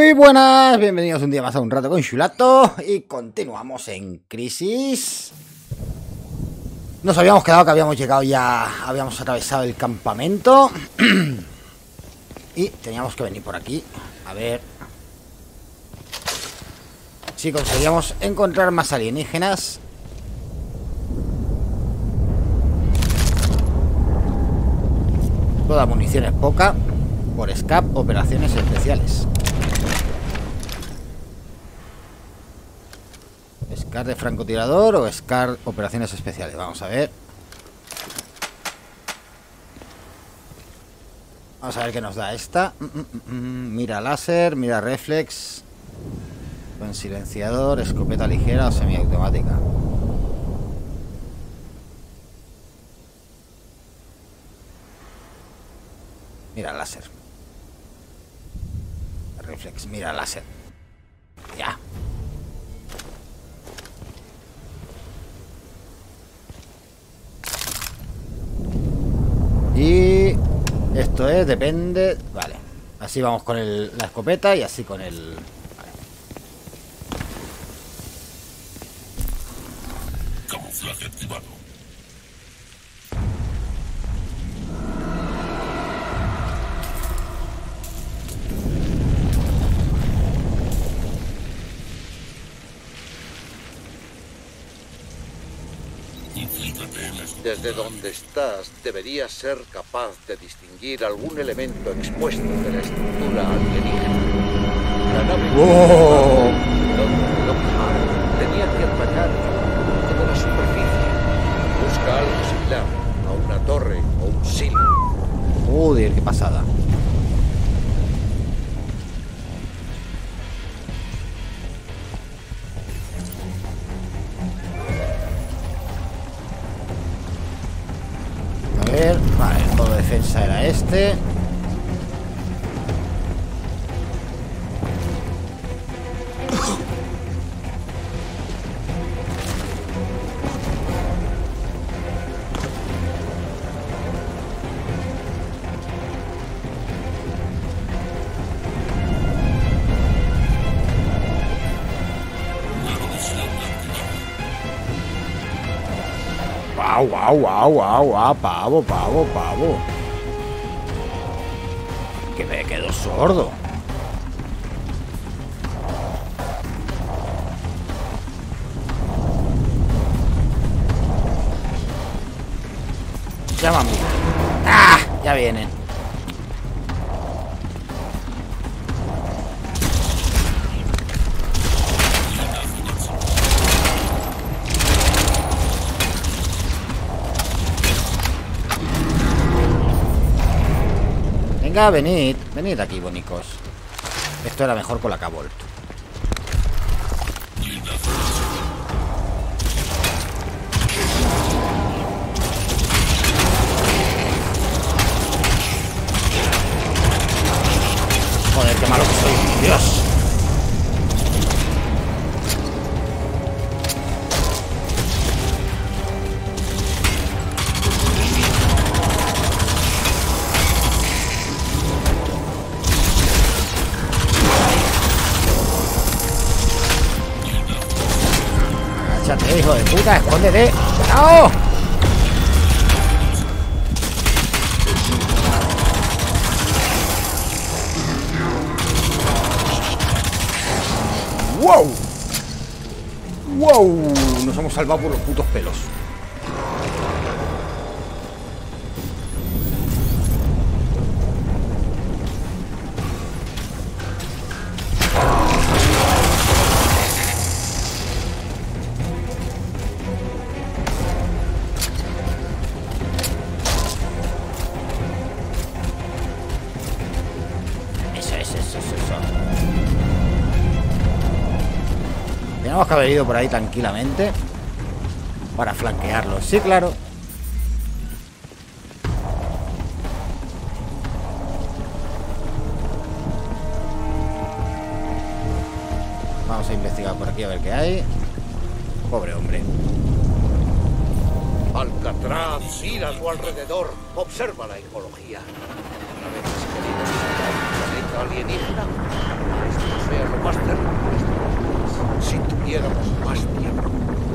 Muy buenas, bienvenidos un día más a Un Rato con Xulato. Y continuamos en Crisis. Nos habíamos quedado que habíamos llegado ya, habíamos atravesado el campamento. Y teníamos que venir por aquí, a ver si conseguíamos encontrar más alienígenas. Toda munición es poca. Por SCAP, operaciones especiales. ¿SCAR de francotirador o SCAR operaciones especiales? Vamos a ver. Vamos a ver qué nos da esta. Mira láser, mira reflex. Con silenciador, escopeta ligera o semiautomática. Mira láser. Reflex, mira láser. Ya. Y esto es, depende. Vale. Así vamos con la escopeta y así con el... Vale. Camuflaje activado. Desde donde estás, deberías ser capaz de distinguir algún elemento expuesto de la estructura alienígena. La nave tenía que apañar toda la superficie. Busca algo similar a una torre o un silo. Joder, qué pasada. Vale, el modo de defensa era este. Guau, pavo. Que me quedo sordo. Llámame. ¡Ah! Ya vienen. Venga, venid aquí, bonicos. Esto era mejor con la K-Volt. Joder, qué malo que soy. Dios. Agáchate, hijo de puta, escóndete. ¡No! ¡Wow! ¡Wow! Nos hemos salvado por los putos pelos. Eso. Tenemos que haber ido por ahí tranquilamente para flanquearlos. Sí, claro. Vamos a investigar por aquí a ver qué hay. Pobre hombre. Alcatraz, mira a tu alrededor. Observa la ecología. ¿No ves que venimos a un planeta alienígena? Estos llévame a lo más cerca de este lugar. Si tuviéramos más tiempo.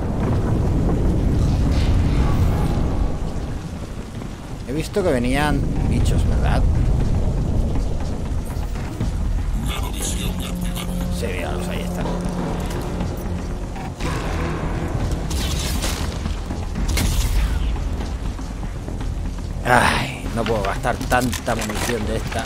He visto que venían bichos, ¿verdad? Nanovisión activada. Sí, míralos, ahí están. Ay, no puedo gastar tanta munición de esta.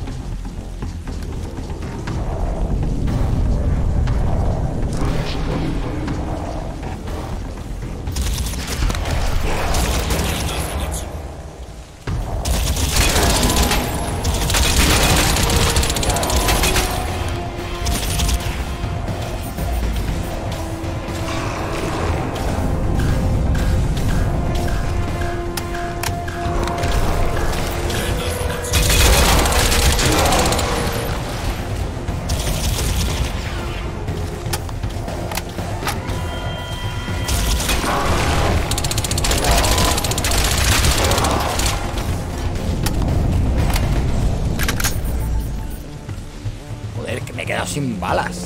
Me he quedado sin balas.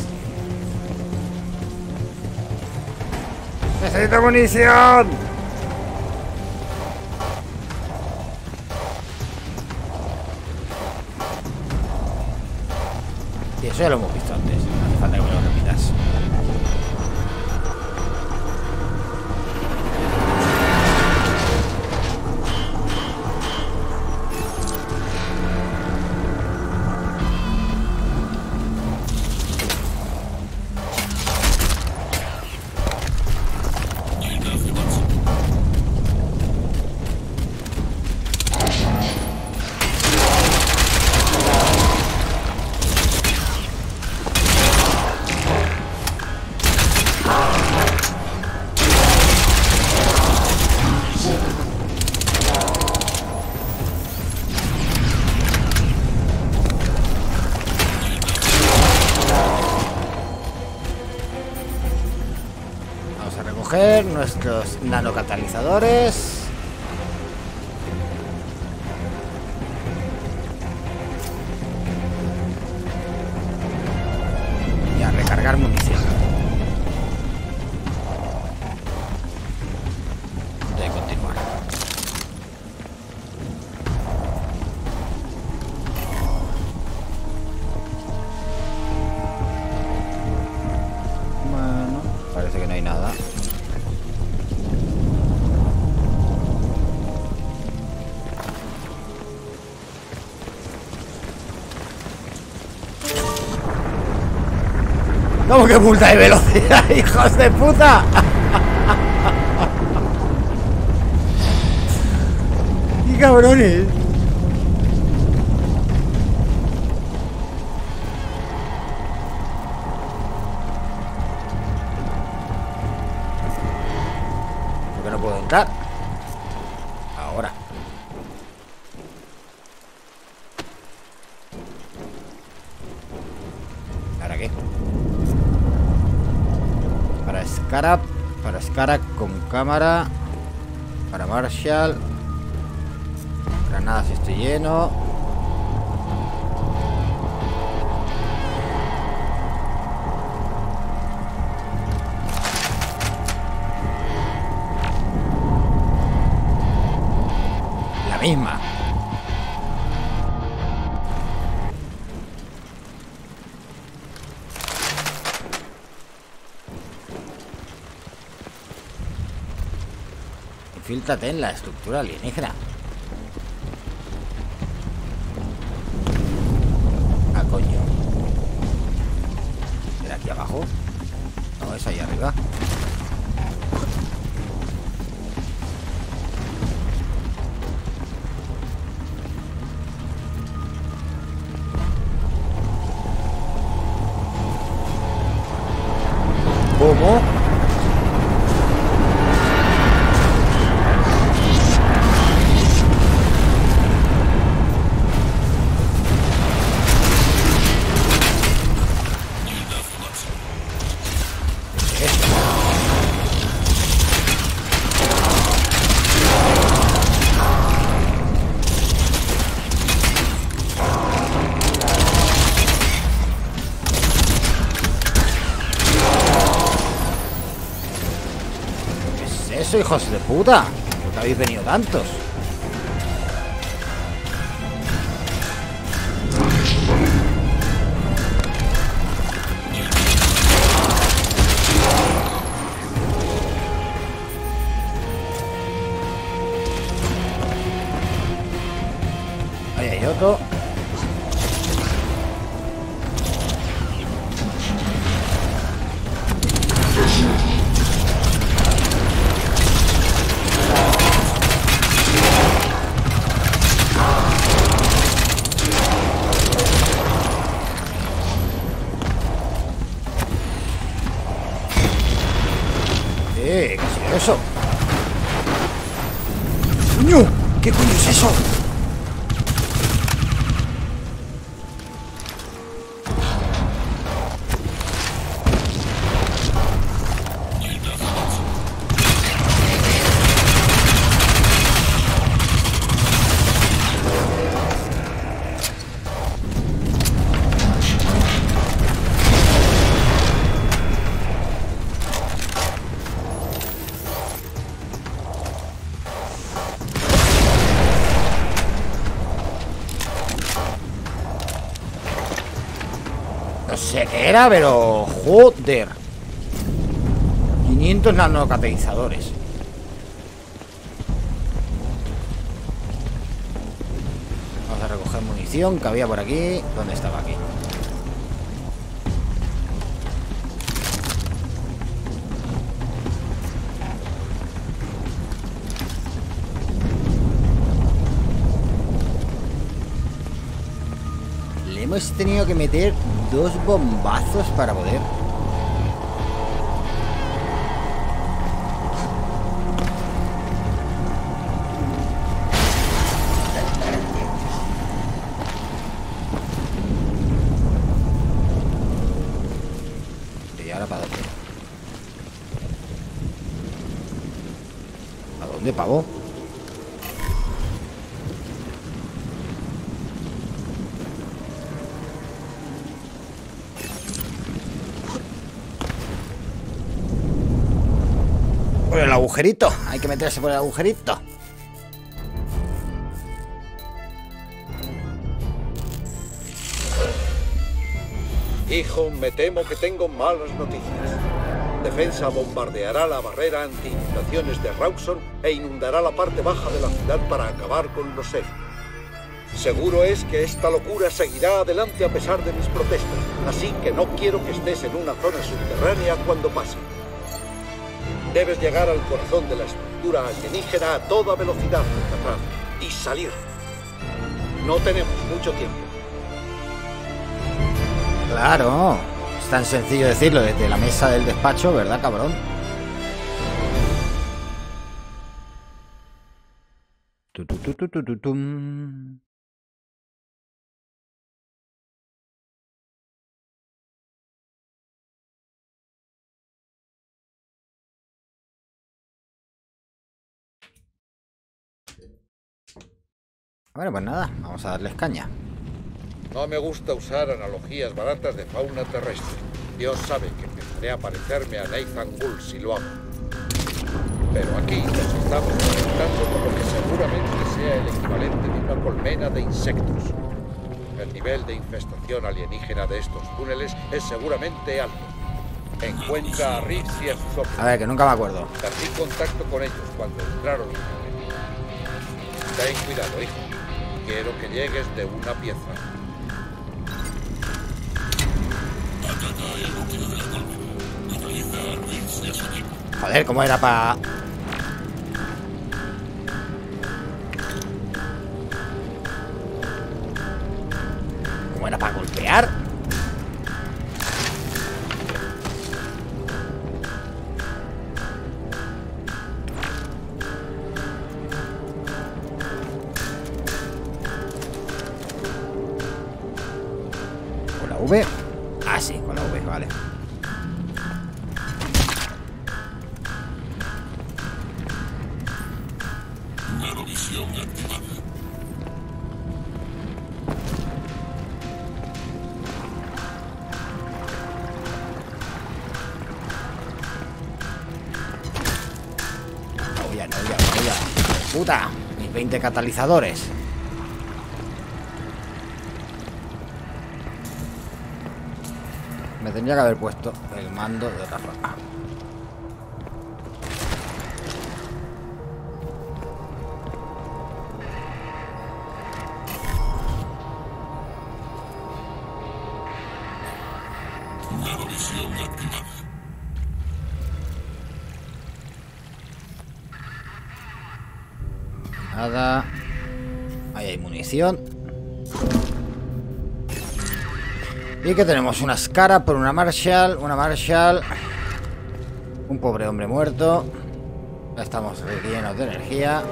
¡Necesito munición! Y eso ya lo hemos visto antes. No hace falta que me lo repitas. Nuestros nanocatalizadores. Y a recargar munición. De continuar. Bueno, parece que no hay nada. ¿Cómo que multa de velocidad, hijos de puta? ¡Qué cabrones! ¿Por qué no puedo entrar? Ahora. ¿Ahora qué? Para Scarab con cámara. Para Marshall. Granadas, estoy lleno. La misma. Infíltrate en la estructura alienígena. Ah, coño. ¿Era aquí abajo? No, es ahí arriba. ¿Cómo? eso, hijos de puta? ¿Por qué habéis venido tantos? Ahí hay otro. ¿Qué es eso? ¡Coño! ¿Qué coño es eso? No sé qué era, pero... ¡Joder! 500 nanocatalizadores. Vamos a recoger munición que había por aquí. ¿Dónde estaba aquí? Le hemos tenido que meter 2 bombazos para poder... ¿Y ahora para dónde? ¿A dónde, pavo? Por el agujerito. Hay que meterse por el agujerito. Hijo, me temo que tengo malas noticias. Defensa bombardeará la barrera anti-inundaciones de Rawson e inundará la parte baja de la ciudad para acabar con los elfos. Seguro es que esta locura seguirá adelante a pesar de mis protestas, así que no quiero que estés en una zona subterránea cuando pase. Debes llegar al corazón de la estructura alienígena a toda velocidad, Alcatraz, y salir. No tenemos mucho tiempo. Claro. Es tan sencillo decirlo desde la mesa del despacho, ¿verdad, cabrón? Tum. Bueno, pues nada, vamos a darles caña. No me gusta usar analogías baratas de fauna terrestre. Dios sabe que empezaré a parecerme a Nathan Gould si lo hago. Pero aquí nos estamos enfrentando con lo que seguramente sea el equivalente de una colmena de insectos. El nivel de infestación alienígena de estos túneles es seguramente alto. Encuentra a Riggs y a sus hombres. A ver, que nunca me acuerdo. Perdí contacto con ellos cuando entraron en Internet. Ten cuidado, hijo. Quiero que llegues de una pieza. Joder, ¿cómo era para...? ¿Cómo era para golpear? ¿Con la V? Ah, sí, con la V, vale. Nanovisión activada. puta! Mis 20 catalizadores. Me tendría que haber puesto el mando de otra forma. Nanovisión activada. Nada. Ahí hay munición. Y que tenemos una Scarab por una Marshall. Una Marshall. Un pobre hombre muerto. Ya estamos llenos de energía.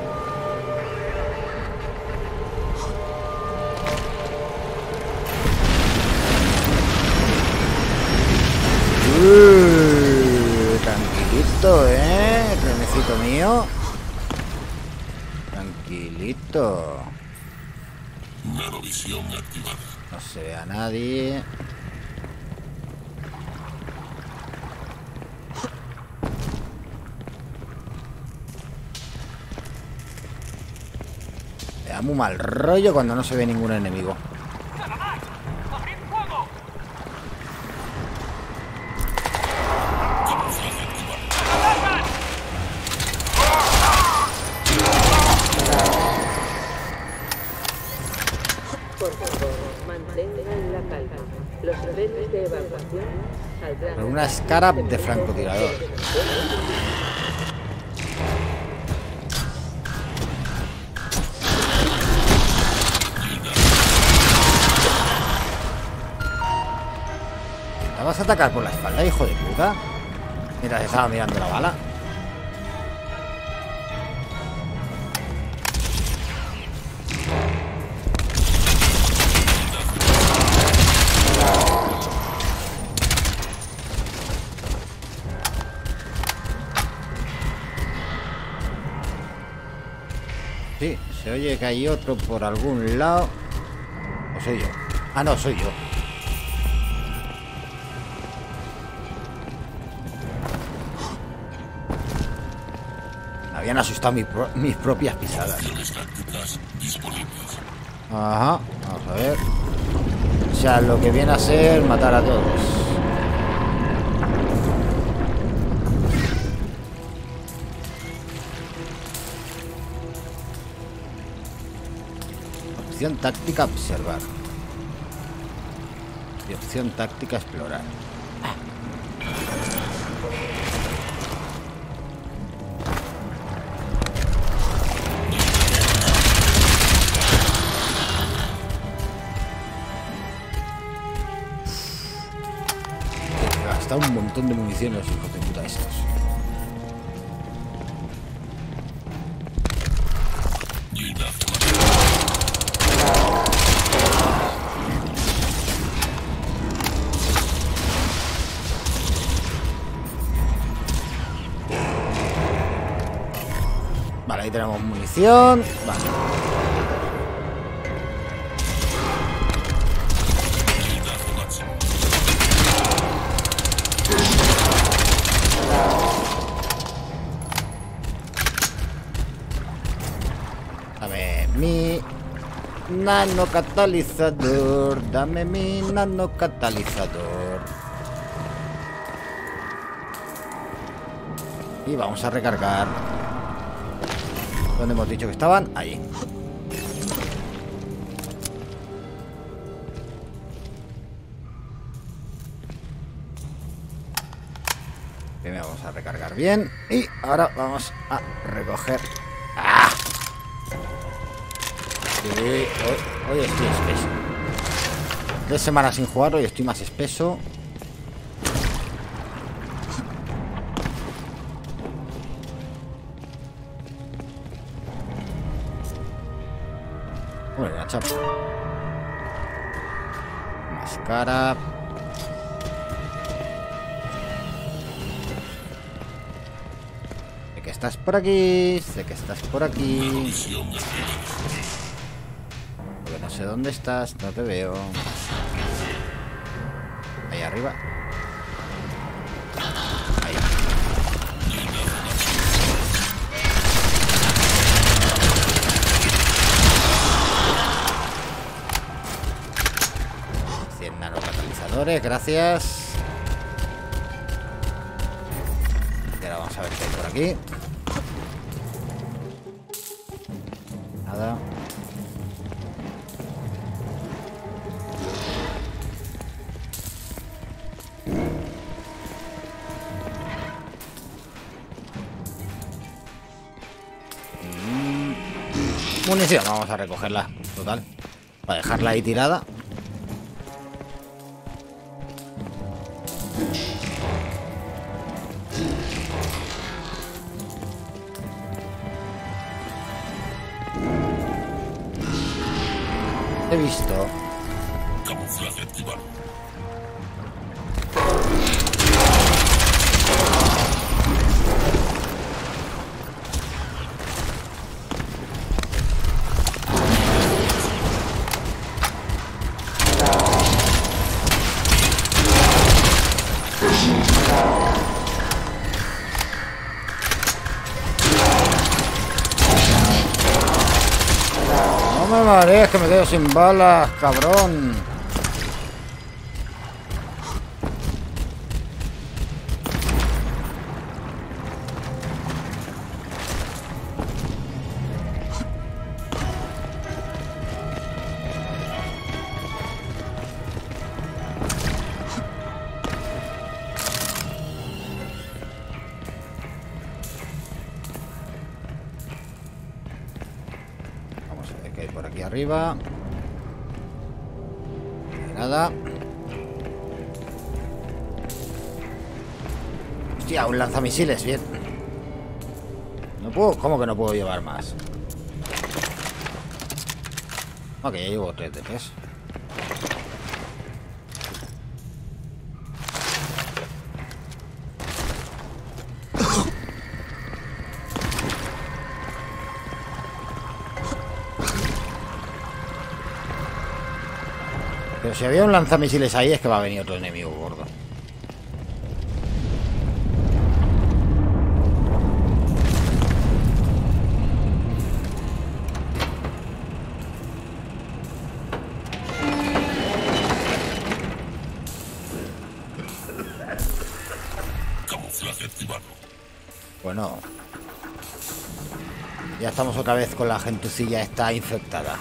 Tranquilito, renecito mío. Tranquilito. Nanovisión activada. No se ve a nadie. Me da muy mal rollo cuando no se ve ningún enemigo. Por favor, mantengan la calma. Los trenes de evacuación saldrán. Pero una Scarab de francotirador. ¿La vas a atacar por la espalda, hijo de puta? Mientras estaba mirando la bala. Sí, se oye que hay otro por algún lado. ¿O soy yo? Ah, no, soy yo. Me habían asustado mis propias pisadas. Acciones tácticas disponibles. Ajá, vamos a ver. O sea, lo que viene a ser matar a todos. Opción táctica observar. Y opción táctica explorar. Gasta un montón de munición los hijos de puta estos. Vale, ahí tenemos munición. Vale. Dame mi nanocatalizador. Dame mi nanocatalizador. Y vamos a recargar. ¿Dónde hemos dicho que estaban? Ahí. Primero vamos a recargar bien. Y ahora vamos a recoger. ¡Ah! Sí, hoy estoy espeso. 3 semanas sin jugar, hoy estoy más espeso. Bueno, la chapa. Máscara. Sé que estás por aquí. Sé que estás por aquí. Nanovisión activada. Porque no sé dónde estás. No te veo. Ahí arriba. Ahí. víveres, gracias. Y ahora vamos a ver qué hay por aquí. Nada. Munición, vamos a recogerla, total, para dejarla ahí tirada. He visto. Camuflaje activado. No me marees, que me quedo sin balas, cabrón. Vamos a ver qué hay por aquí arriba. Nada. Hostia, un lanzamisiles, bien. No puedo, ¿cómo que no puedo llevar más? Ok, ya llevo 3 de 3. Pero si había un lanzamisiles ahí es que va a venir otro enemigo gordo. Camuflaje activado. Bueno, ya estamos otra vez con la gentucilla esta infectada.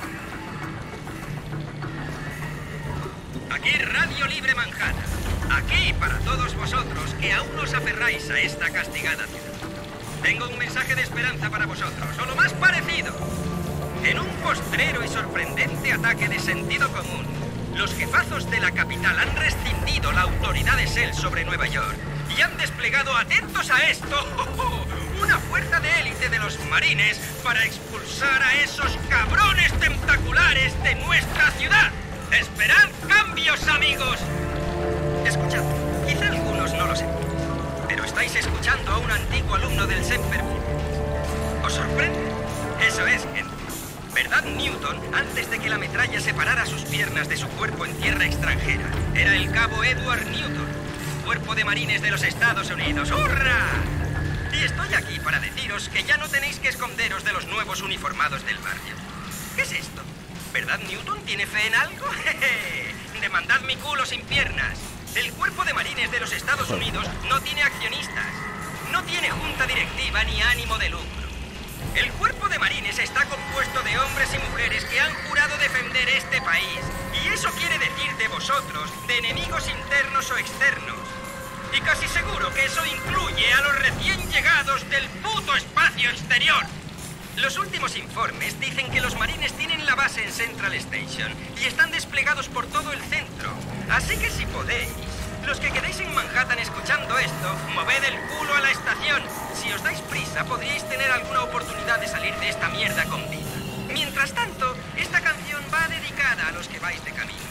Aquí Radio Libre Manhattan. Aquí para todos vosotros que aún os aferráis a esta castigada ciudad. Tengo un mensaje de esperanza para vosotros, o lo más parecido. En un postrero y sorprendente ataque de sentido común, los jefazos de la capital han rescindido la autoridad de Sel sobre Nueva York y han desplegado, atentos a esto, una fuerza de élite de los marines para expulsar a esos cabrones tentaculares de nuestra ciudad. ¡Esperad cambios, amigos! Escuchad, quizá algunos no lo sepan, pero estáis escuchando a un antiguo alumno del Semper Fidelis. ¿Os sorprende? Eso es, gente. ¿Verdad, Newton, antes de que la metralla separara sus piernas de su cuerpo en tierra extranjera, era el cabo Edward Newton, Cuerpo de Marines de los Estados Unidos? ¡Hurra! Y estoy aquí para deciros que ya no tenéis que esconderos de los nuevos uniformados del barrio. ¿Qué es esto? ¿Verdad, Newton? ¿Tiene fe en algo? ¡Jeje! Demandad mi culo sin piernas. El Cuerpo de Marines de los Estados Unidos no tiene accionistas, no tiene junta directiva ni ánimo de lucro. El Cuerpo de Marines está compuesto de hombres y mujeres que han jurado defender este país. Y eso quiere decir de vosotros, de enemigos internos o externos. Y casi seguro que eso incluye a los recién llegados del puto espacio exterior. Los últimos informes dicen que los marines tienen la base en Central Station y están desplegados por todo el centro. Así que si podéis, los que quedéis en Manhattan escuchando esto, moved el culo a la estación. Si os dais prisa, podríais tener alguna oportunidad de salir de esta mierda con vida. Mientras tanto, esta canción va dedicada a los que vais de camino.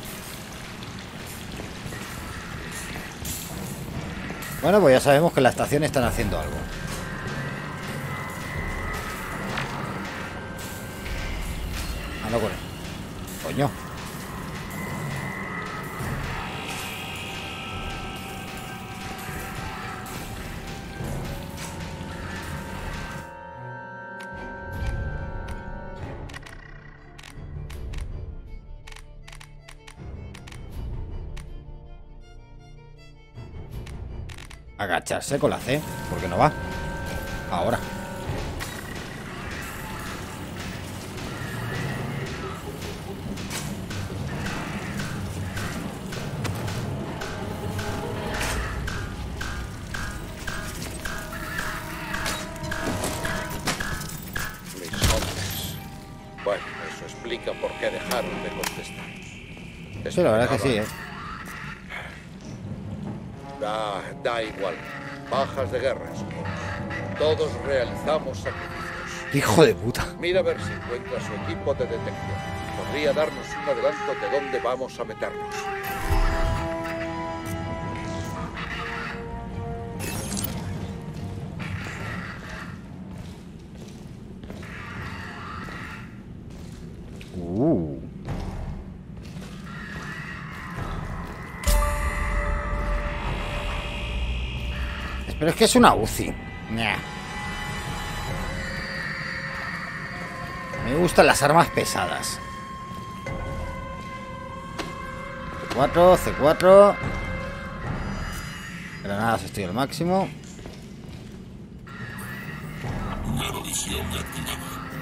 Bueno, pues ya sabemos que en la estación están haciendo algo. Ah, no, coño. agacharse con la C, porque no va. Ahora. Mis hombres. Bueno, eso explica por qué dejaron de contestar. Sí, la verdad que sí, ¿eh? Da igual. Bajas de guerra, supongo. Todos realizamos sacrificios. Hijo de puta. Mira a ver si encuentra su equipo de detección. Podría darnos un adelanto de dónde vamos a meternos. Pero es que es una UCI. Nah. Me gustan las armas pesadas. C4, C4. Granadas estoy al máximo. Merovisión activada.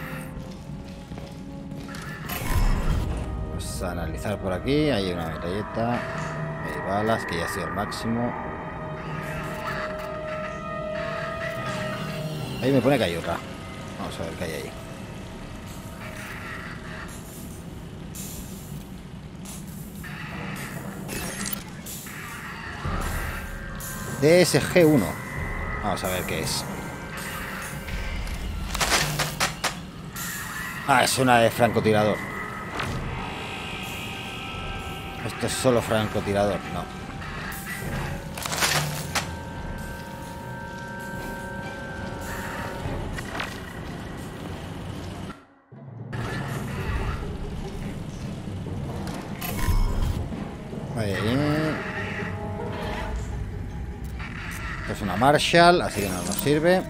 Vamos a analizar por aquí. Hay una metralleta. Hay balas que ya estoy al máximo. Ahí me pone que hay otra. Vamos a ver qué hay ahí. DSG-1. Vamos a ver qué es. Ah, es una de francotirador. Esto es solo francotirador, no. Esto es una Marshall, así que no nos sirve.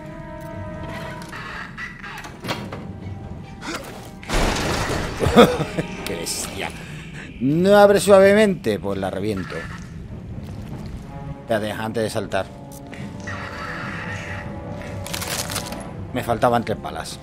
¡Qué bestia! ¿No abre suavemente? Pues la reviento. Espérate, antes de saltar. Me faltaban 3 balas.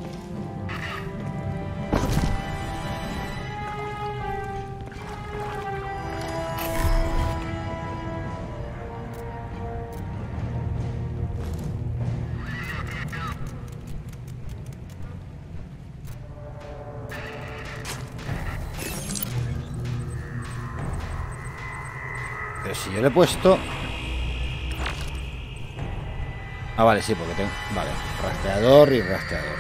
Pero si yo le he puesto... Ah, vale, sí, porque tengo... Vale, rastreador y rastreador.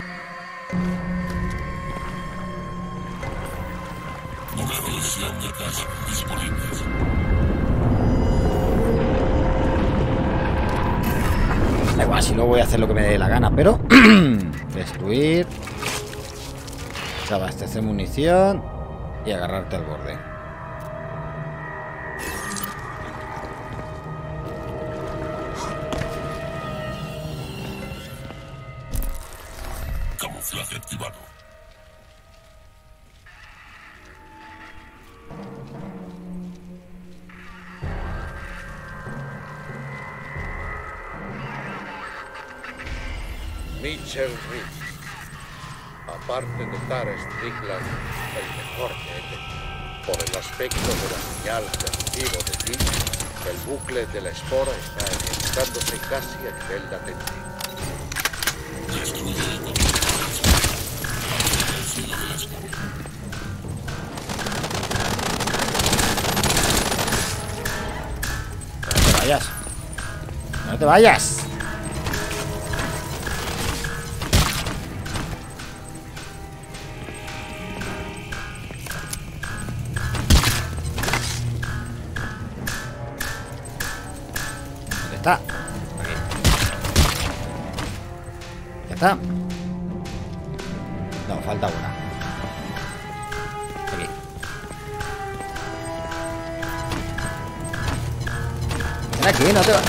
Merovisión de casa disponibles. Da igual, si luego voy a hacer lo que me dé la gana, pero... Destruir. Abastecer munición. Y agarrarte al borde. Camuflaje activado. Mitchell Reed. Aparte de Tara Strickland, el mejor que he tenido. Por el aspecto de la señal que recibo de ti, el bucle de la espora está ejecutándose casi a nivel latente. Destruye el cielo de la espora. No te vayas. No te vayas. ¿Dónde está? Aquí. ¿Ya está? No, falta una. Aquí. Ven aquí, no te va.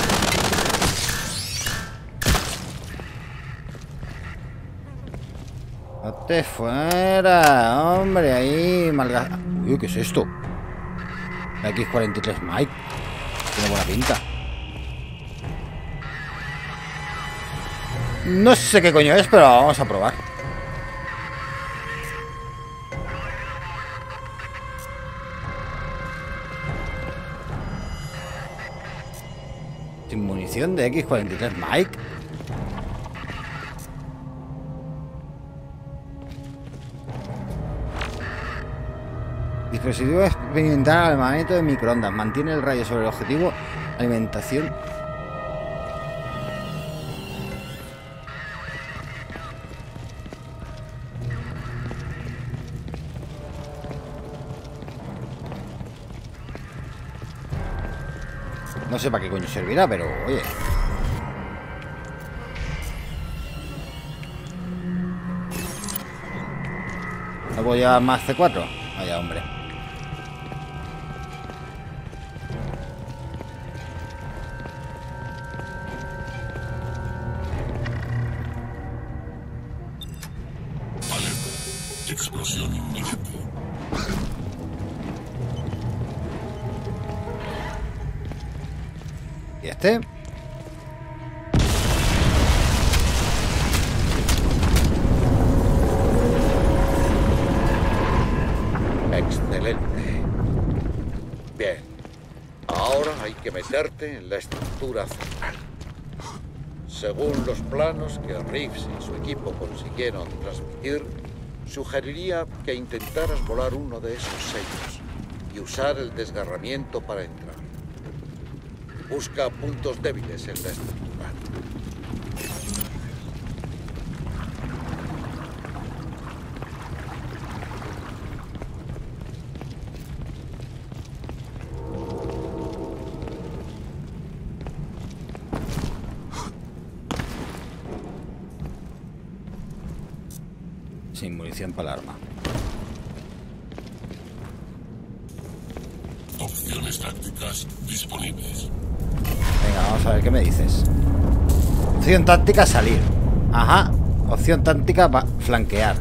No te fuera, hombre, ahí malgasta. Uy, ¿qué es esto? La X43 Mike. Tiene buena pinta. No sé qué coño es, pero vamos a probar. Sin munición de X-43 Mike. Dispositivo experimental armamento de microondas. Mantiene el rayo sobre el objetivo. Alimentación. No sé para qué coño servirá, pero oye. ¿No puedo llevar más C4? Vaya, hombre. Explosión inminente. ¿Y este? Excelente. Bien. Ahora hay que meterte en la estructura central. Según los planos que Reeves y su equipo consiguieron transmitir, sugeriría que intentaras volar uno de esos sellos y usar el desgarramiento para entrar. Busca puntos débiles en la estructura. Sin munición para el arma. Opciones tácticas disponibles. Venga, vamos a ver qué me dices. Opción táctica, salir. Ajá. Opción táctica, flanquear.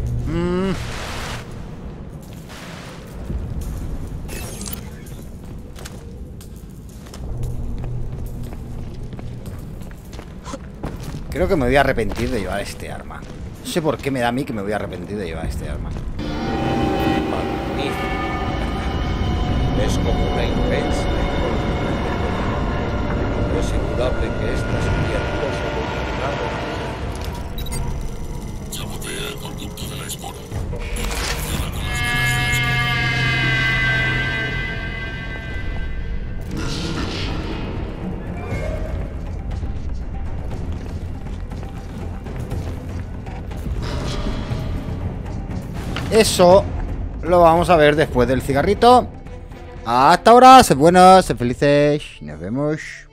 Creo que me voy a arrepentir de llevar este arma. No sé por qué me da a mí que me voy a arrepentir de llevar este arma. Magnífico. Es como una inmensa economía. Es indudable que estas piernas evolucionaron. Sabotea el conducto de la espora. Funciona con las venas de la espora. Eso lo vamos a ver después del cigarrito. Hasta ahora, sed buenos, sed felices. Nos vemos.